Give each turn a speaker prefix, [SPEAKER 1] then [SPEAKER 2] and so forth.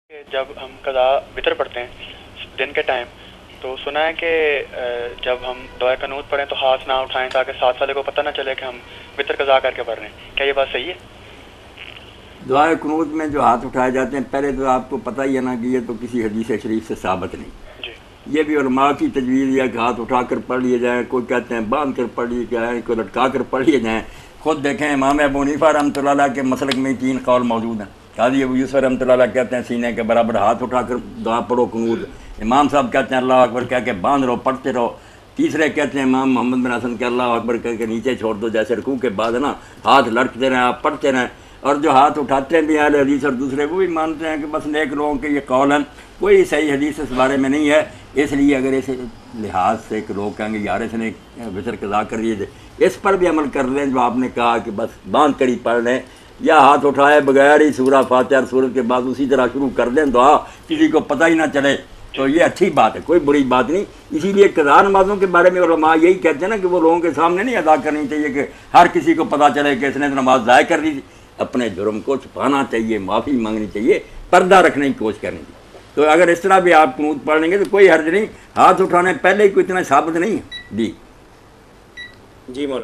[SPEAKER 1] کہ جب ہم قضا وطر پڑھتے ہیں دن کے ٹائم تو سنا ہے کہ جب ہم دعائے قنوت پڑھیں تو ہاتھ نہ اٹھائیں تاکہ ساتھ والے کو پتہ نہ چلے کہ ہم وطر قضا کر کے پڑھ رہے ہیں. کیا یہ بات صحیح ہے؟
[SPEAKER 2] دعائے قنوت میں جو ہاتھ اٹھائے جاتے ہیں پہلے تو آپ کو پتہ ہی ہے نا کہ یہ تو کسی حدیث شریف سے ثابت نہیں.
[SPEAKER 1] جی.
[SPEAKER 2] یہ بھی علماء کی تجویز ہے کہ ہاتھ اٹھا کر پڑھ لیے جائیں، کوئی کہتے ہیں باندھ کر پڑھ لیے جائیں، کوئی لٹکا کر پڑھ لیے جائیں. خود دیکھیں امام ابو حنیفہ رحمۃ اللہ علیہ کے مسلک میں 3 قول موجود ہیں. قاضی ابو یوسف رحمۃ اللہ علیہ کہتے ہیں سینے کے برابر ہاتھ اٹھا کر دعا پڑھو قنوت. امام صاحب کہتے ہیں اللہ اکبر کہہ کے باندھ رہو پڑھتے رہو. تیسرے کہتے ہیں امام محمد بن حسن کہ اللہ اکبر کہہ کے نیچے چھوڑ دو، جیسے رکوع کے بعد نا ہاتھ لٹکتے رہیں آپ پڑھتے رہیں. اور جو ہاتھ اٹھاتے ہیں بھی اہل حدیث اور دوسرے وہ بھی مانتے ہیں کہ بس نیک لوگوں کے یہ قول ہیں، کوئی صحیح حدیث اس بارے میں نہیں ہے. اس لیے اگر اس لحاظ سے کہ لوگ کہیں گے یار اس نے وطر قضا کر لیے، اس پر بھی عمل کر لیں جو آپ نے کہا کہ بس باندھ کر ہی پڑھ لیں یا ہاتھ اٹھائے بغیر ہی سورہ فاتحہ اور سورت کے بعد اسی طرح شروع کر دیں دعا، کسی کو پتہ ہی نہ چلے، تو یہ اچھی بات ہے، کوئی بری بات نہیں. اسی لیے قضا نمازوں کے بارے میں علماء یہی کہتے ہیں نا کہ وہ لوگوں کے سامنے نہیں ادا کرنی چاہیے کہ ہر کسی کو پتہ چلے کہ اس نے نماز ضائع کر دی تھی. اپنے جرم کو چھپانا چاہیے، معافی مانگنی چاہیے، پردہ رکھنے کی کوشش کرنی چاہیے. تو اگر اس طرح بھی آپ قنوت پڑھ لیں گے تو کوئی حرج نہیں. ہاتھ اٹھانے پہلے ہی کوئی اتنا ثابت نہیں ہے. جی
[SPEAKER 3] مولانا.